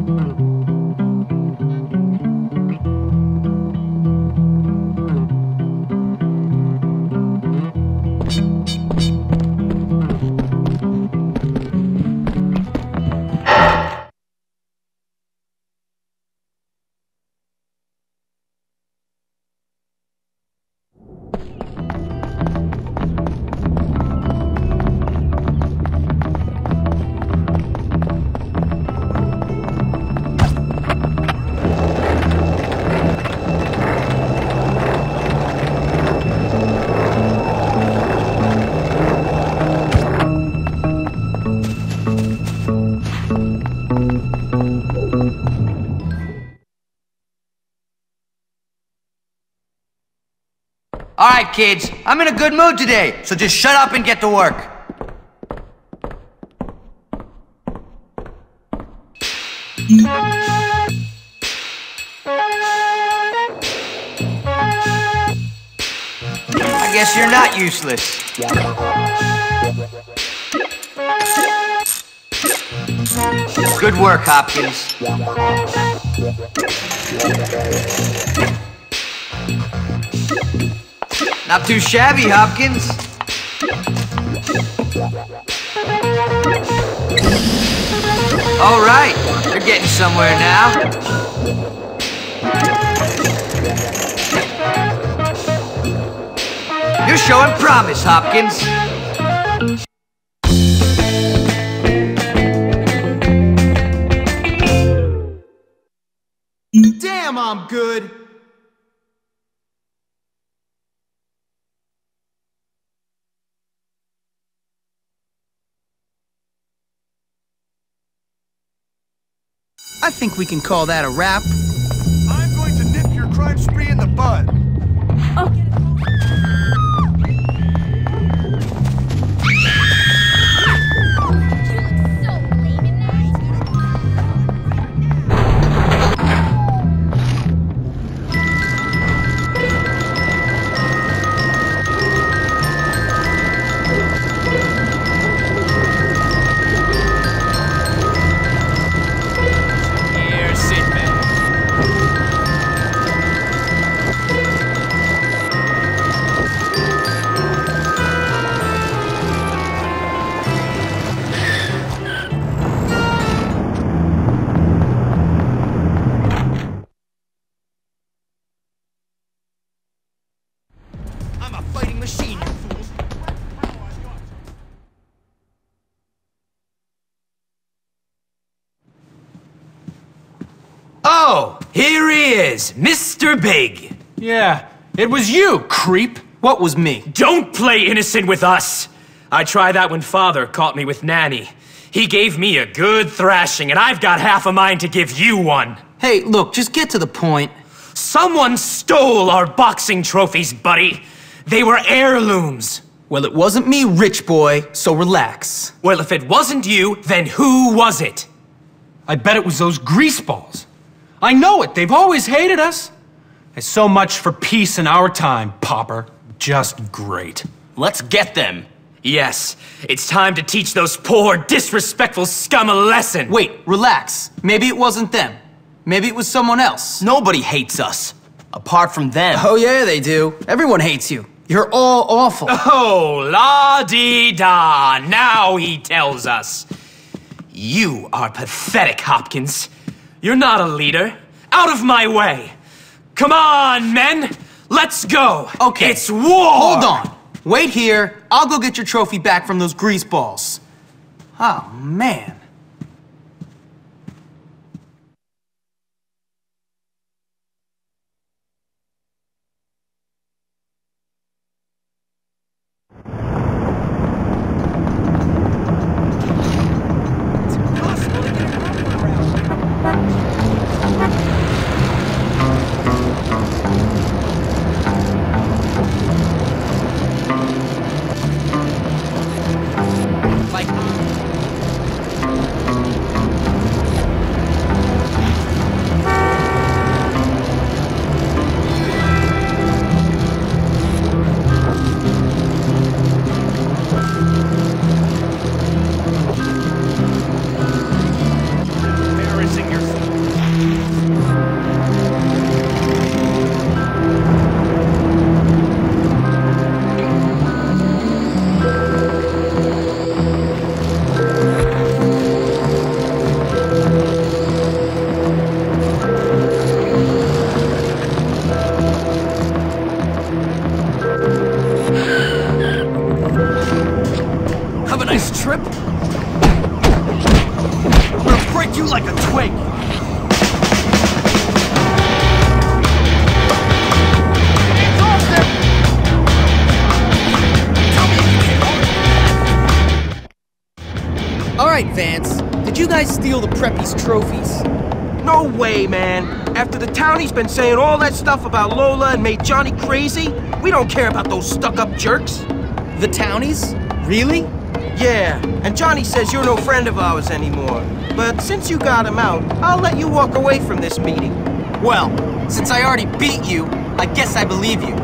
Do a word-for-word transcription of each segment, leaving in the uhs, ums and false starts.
All right, kids, I'm in a good mood today, so just shut up and get to work. I guess you're not useless. Good work, Hopkins. Not too shabby, Hopkins. All right, you're getting somewhere now. You're showing promise, Hopkins. Damn, I'm good. I think we can call that a wrap. I'm going to nip your crime spree in the bud. Oh. Oh, here he is, Mister Big. Yeah, it was you, creep. What was me? Don't play innocent with us. I tried that when Father caught me with Nanny. He gave me a good thrashing, and I've got half a mind to give you one. Hey, look, just get to the point. Someone stole our boxing trophies, buddy. They were heirlooms. Well, it wasn't me, rich boy, so relax. Well, if it wasn't you, then who was it? I bet it was those greaseballs. I know it, they've always hated us. There's so much for peace in our time, Popper. Just great. Let's get them. Yes, it's time to teach those poor, disrespectful scum a lesson. Wait, relax. Maybe it wasn't them. Maybe it was someone else. Nobody hates us, apart from them. Oh yeah, they do. Everyone hates you. You're all awful. Oh, la-dee-da. Now he tells us. You are pathetic, Hopkins. You're not a leader. Out of my way. Come on, men. Let's go. Okay. It's war. Hold on. Wait here. I'll go get your trophy back from those greaseballs. Oh, man. break you like a twig! Alright, Vance. Did you guys steal the Preppy's trophies? No way, man. After the townie's been saying all that stuff about Lola and made Johnny crazy, we don't care about those stuck-up jerks. The Townies? Really? Yeah, and Johnny says you're no friend of ours anymore. But since you got him out, I'll let you walk away from this meeting. Well, since I already beat you, I guess I believe you.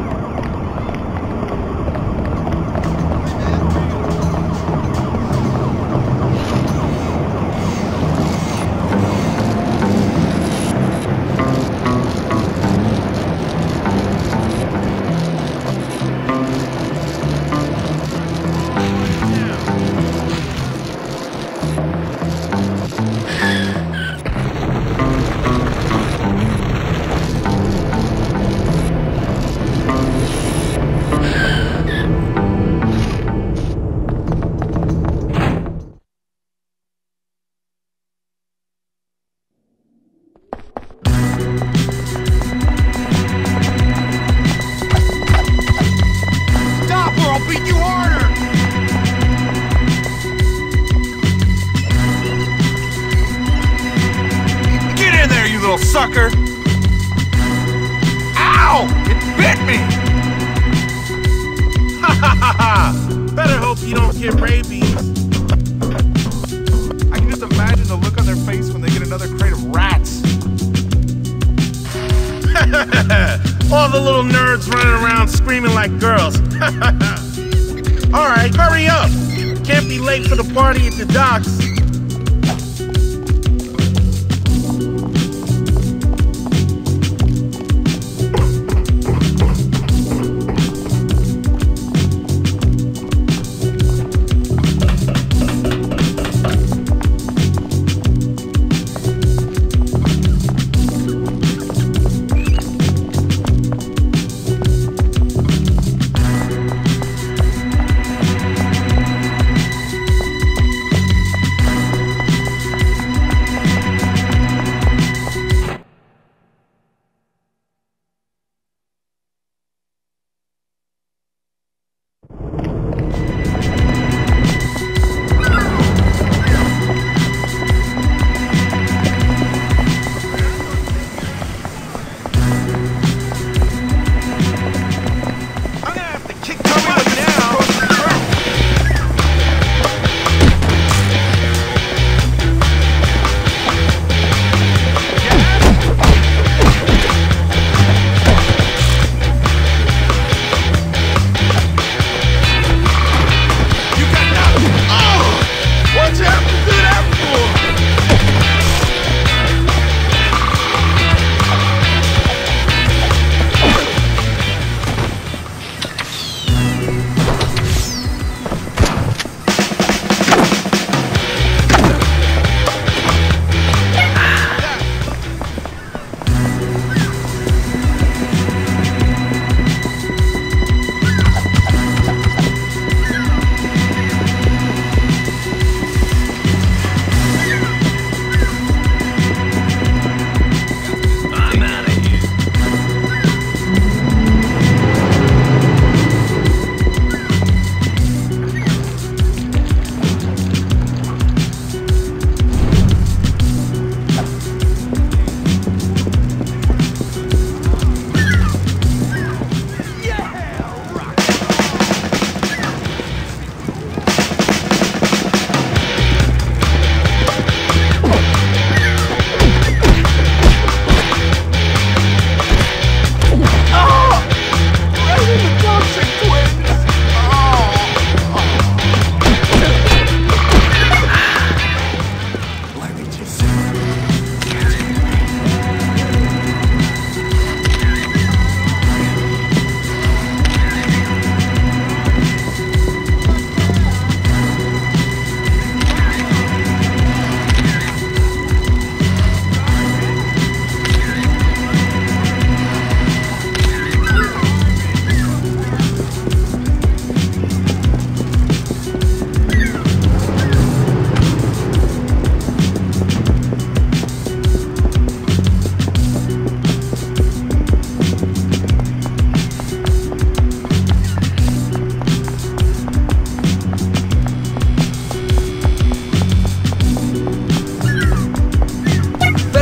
Sucker! Ow! It bit me! Ha ha ha ha! Better hope you don't get rabies. I can just imagine the look on their face when they get another crate of rats. All the little nerds running around screaming like girls. Alright, hurry up! Can't be late for the party at the docks.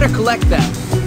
better collect that.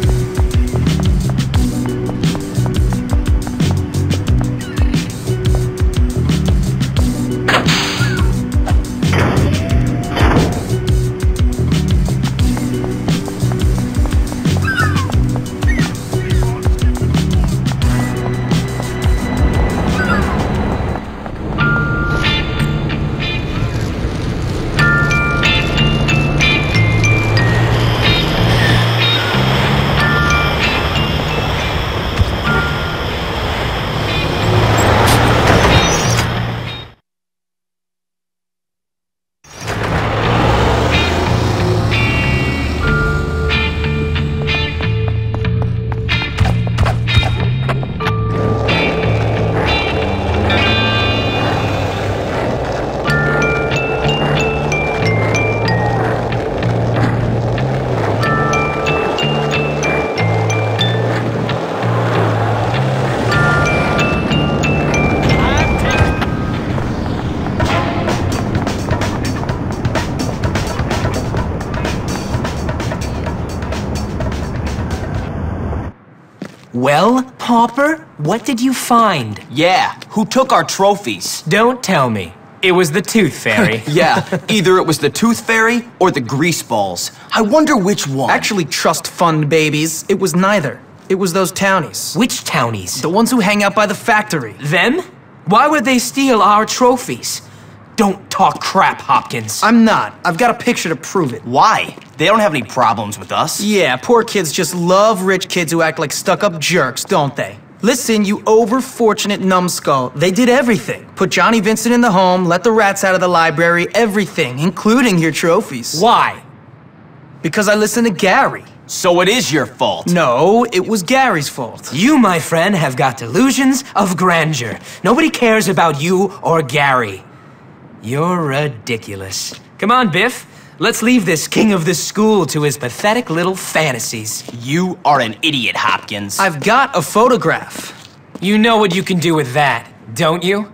Well, Pauper, what did you find? Yeah, who took our trophies? Don't tell me. It was the Tooth Fairy. Yeah, either it was the Tooth Fairy or the Greaseballs. I wonder which one. Actually, trust fund babies. It was neither. It was those townies. Which townies? The ones who hang out by the factory. Them? Why would they steal our trophies? Don't talk crap, Hopkins. I'm not. I've got a picture to prove it. Why? They don't have any problems with us. Yeah, poor kids just love rich kids who act like stuck-up jerks, don't they? Listen, you over-fortunate numbskull. They did everything. Put Johnny Vincent in the home, let the rats out of the library, everything, including your trophies. Why? Because I listened to Gary. So it is your fault. No, it was Gary's fault. You, my friend, have got delusions of grandeur. Nobody cares about you or Gary. You're ridiculous. Come on, Biff. Let's leave this king of this school to his pathetic little fantasies. You are an idiot, Hopkins. I've got a photograph. You know what you can do with that, don't you?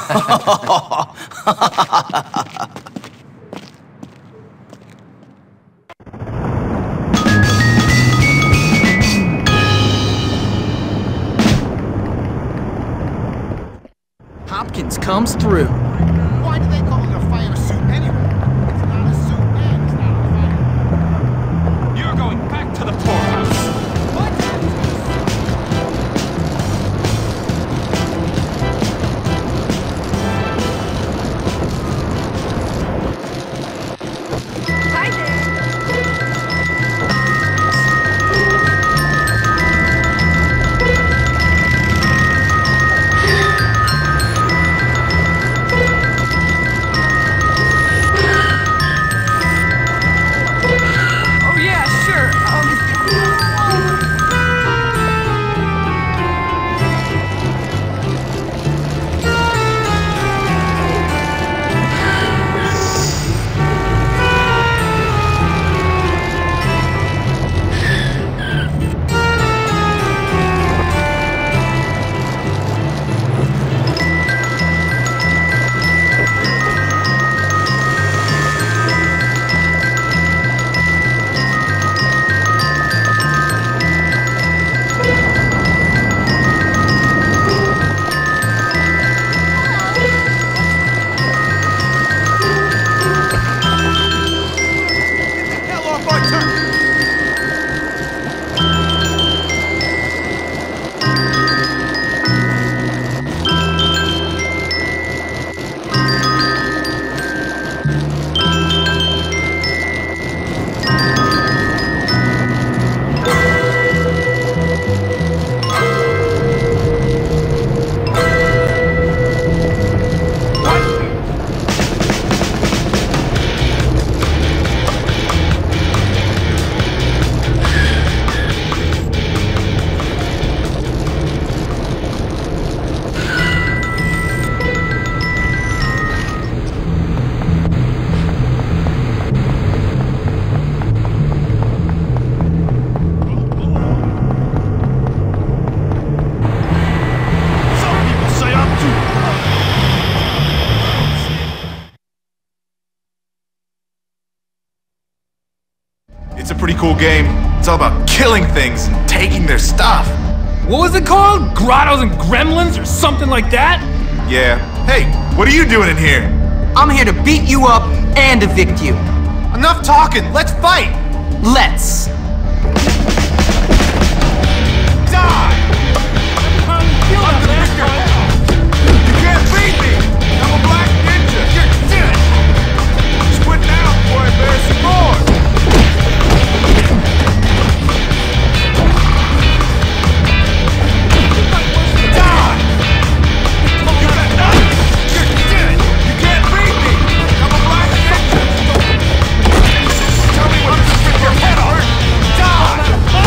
Hopkins comes through. Why do they call it a fire suit anyway? It's not a suit and it's not a fire. You're going back to the poorhouse. Hi there. Oh yeah, sure. Um, Hell off our turf! Some people say I'm too. It's a pretty cool game. It's all about killing things and taking their stuff. What was it called? Grottos and Gremlins or something like that? Yeah. Hey, what are you doing in here? I'm here to beat you up and evict you. Enough talking, let's fight! Let's. Die! I'm the victor! You can't beat me! I'm a black ninja! You're dead! Just quit now before I bear some more! Die! You got nothing! You're dead! You can't beat me! I'm a black ninja! Tell me when to rip your head off! Die!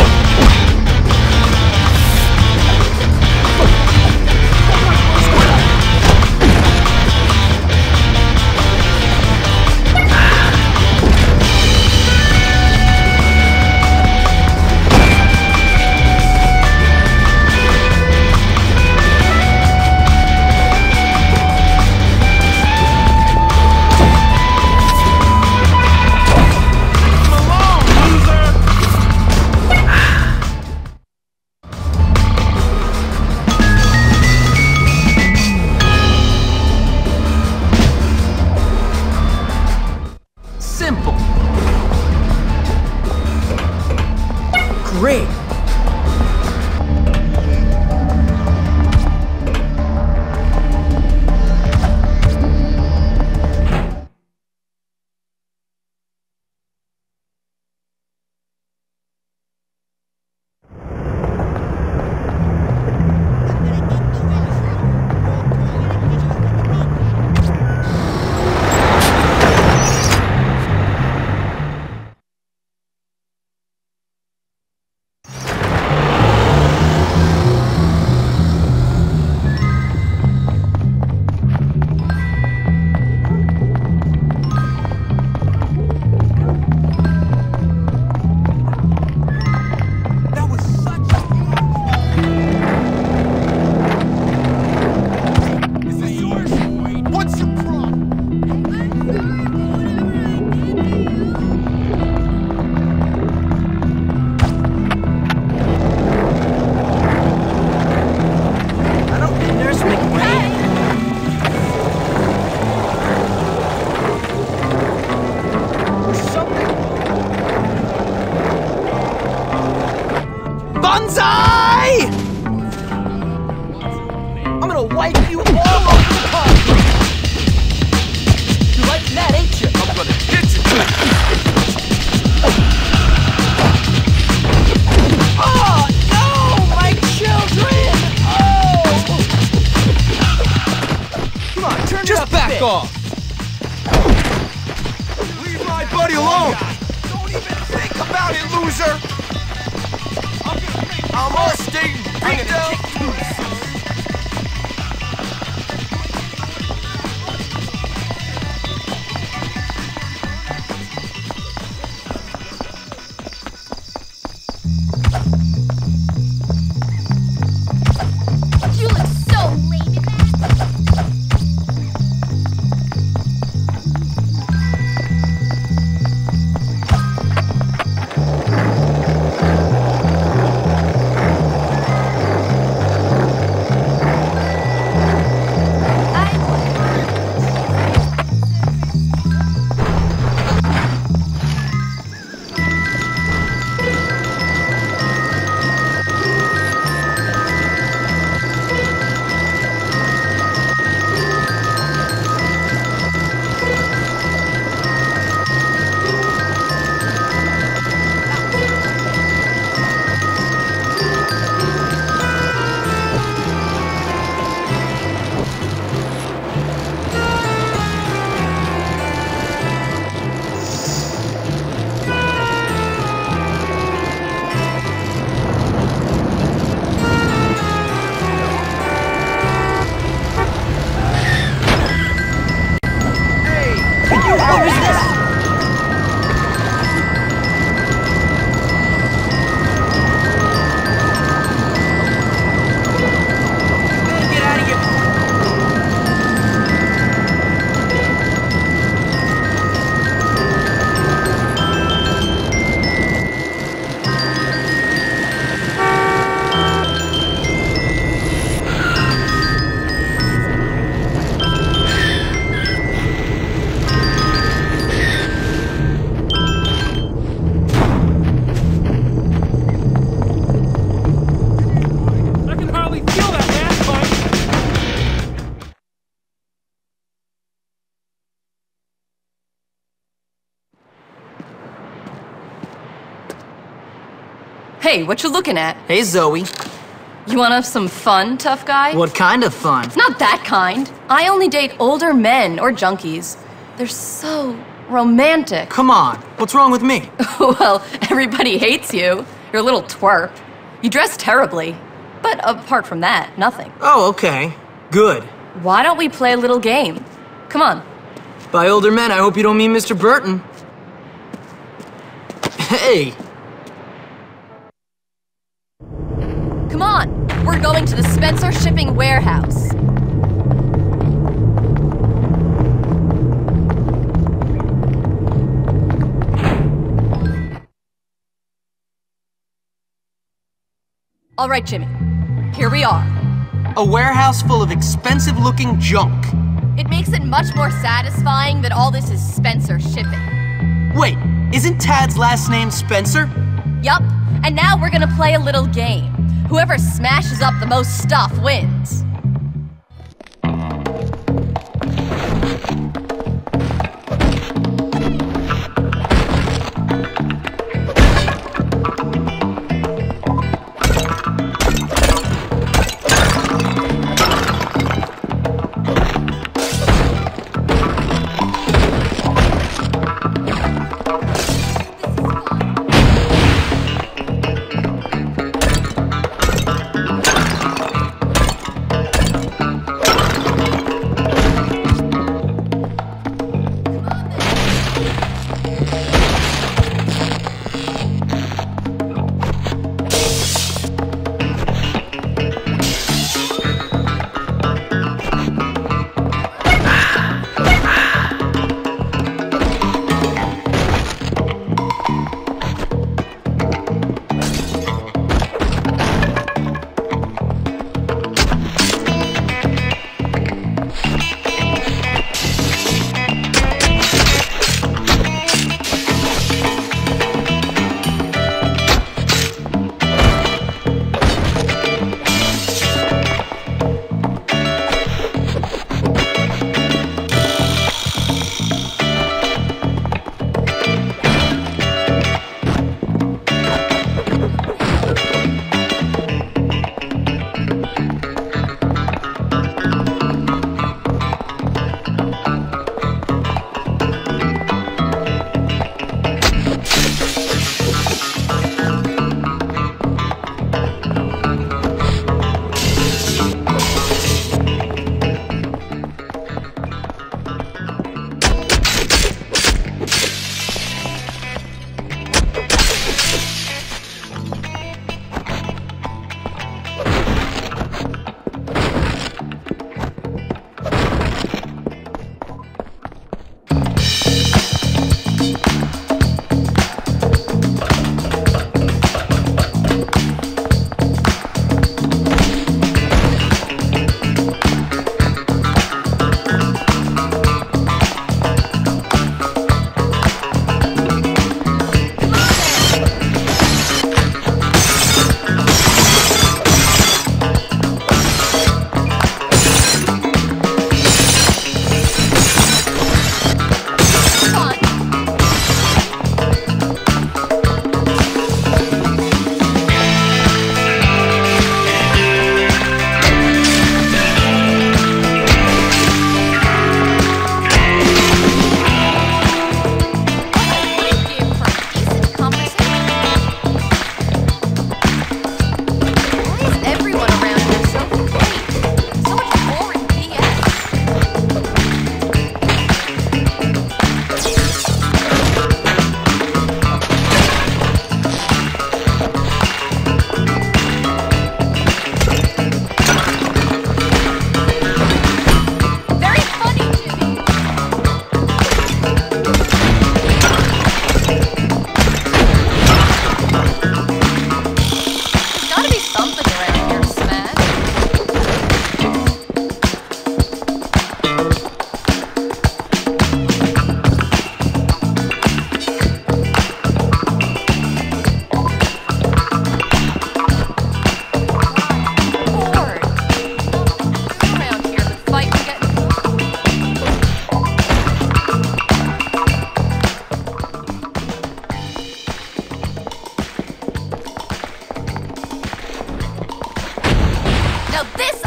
Simple. Great. Banzai! I'm gonna wipe you all over the concrete! You like that, ain't you? I'm gonna get you! Oh, no! My children! Oh! Come on, turn Just it up back a bit. off! Leave my buddy alone! Don't even think about it, loser! I'm all staying beat down! You look so lame in that. Hey, what you looking at? Hey, Zoe. You wanna have some fun, tough guy? What kind of fun? It's not that kind. I only date older men or junkies. They're so romantic. Come on, what's wrong with me? Well, everybody hates you. You're a little twerp. You dress terribly. But apart from that, nothing. Oh, okay. Good. Why don't we play a little game? Come on. By older men, I hope you don't mean Mister Burton. Hey! Come on. We're going to the Spencer Shipping Warehouse. All right, Jimmy. Here we are. A warehouse full of expensive-looking junk. It makes it much more satisfying that all this is Spencer Shipping. Wait, isn't Tad's last name Spencer? Yup, and now we're gonna play a little game. Whoever smashes up the most stuff wins.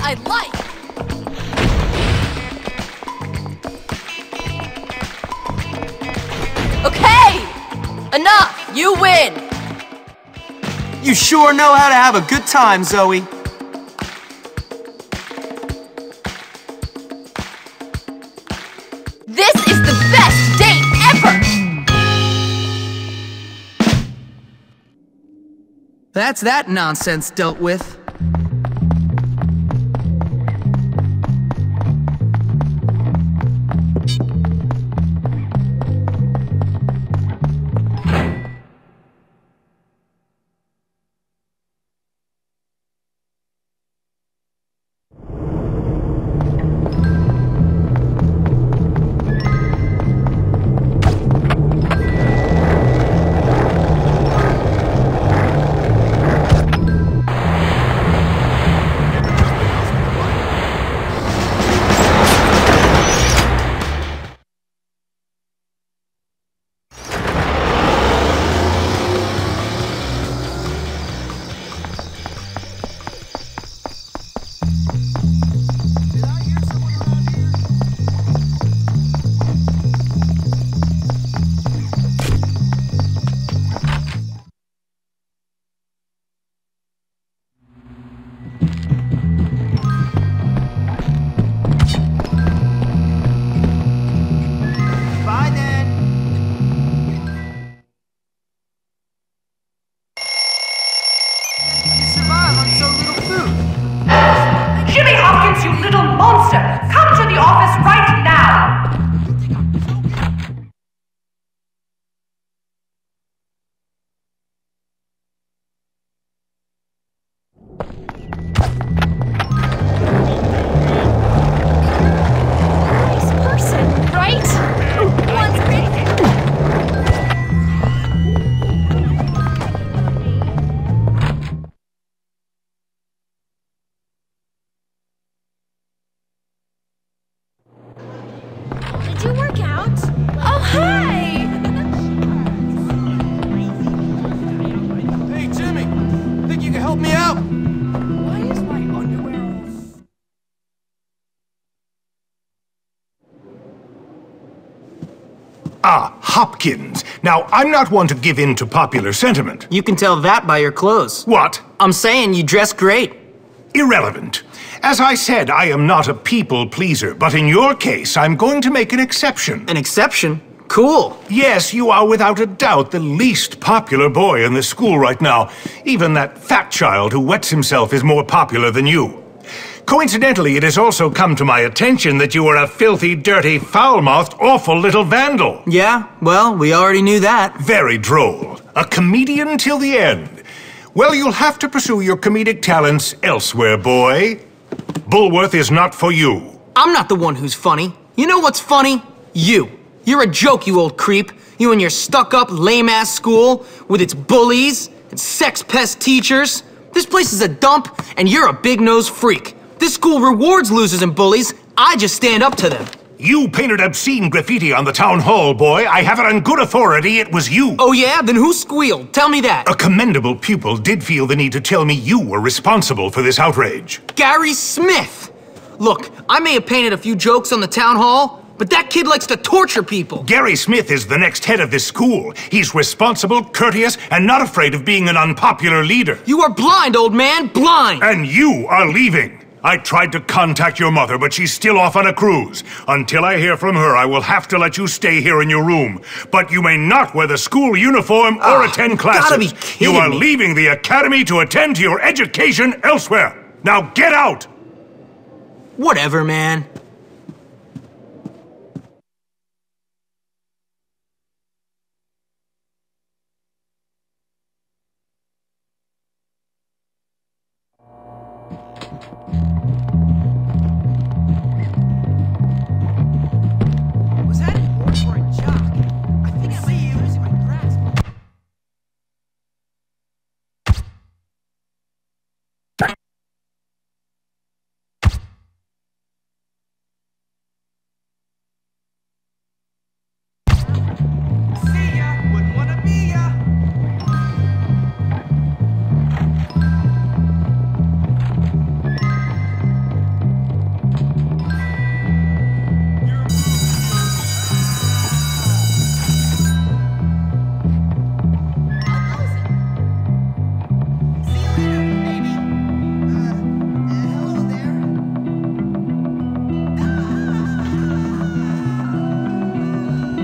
I like! Okay! Enough! You win! You sure know how to have a good time, Zoe. This is the best date ever! That's that nonsense dealt with. Jimmy Hopkins, you little monster! Come to the office right now! Nice person, right? Once Did you work out? Oh, hi! Hey, Jimmy! Think you can help me out? Why is my underwear all... Ah, Hopkins. Now, I'm not one to give in to popular sentiment. You can tell that by your clothes. What? I'm saying you dress great. Irrelevant. As I said, I am not a people pleaser, but in your case, I'm going to make an exception. An exception? Cool. Yes, you are without a doubt the least popular boy in the school right now. Even that fat child who wets himself is more popular than you. Coincidentally, it has also come to my attention that you are a filthy, dirty, foul-mouthed, awful little vandal. Yeah, well, we already knew that. Very droll. A comedian till the end. Well, you'll have to pursue your comedic talents elsewhere, boy. Bullworth is not for you. I'm not the one who's funny. You know what's funny? You. You're a joke, you old creep. You and your stuck-up, lame-ass school with its bullies and sex-pest teachers. This place is a dump, and you're a big-nosed freak. This school rewards losers and bullies. I just stand up to them. You painted obscene graffiti on the town hall, boy. I have it on good authority it was you. Oh yeah? Then who squealed? Tell me that. A commendable pupil did feel the need to tell me you were responsible for this outrage. Gary Smith! Look, I may have painted a few jokes on the town hall, but that kid likes to torture people. Gary Smith is the next head of this school. He's responsible, courteous, and not afraid of being an unpopular leader. You are blind, old man, blind! And you are leaving. I tried to contact your mother, but she's still off on a cruise. Until I hear from her, I will have to let you stay here in your room. But you may not wear the school uniform or Ah, attend classes. gotta be kidding You are me. leaving the academy to attend to your education elsewhere. Now get out! Whatever, man.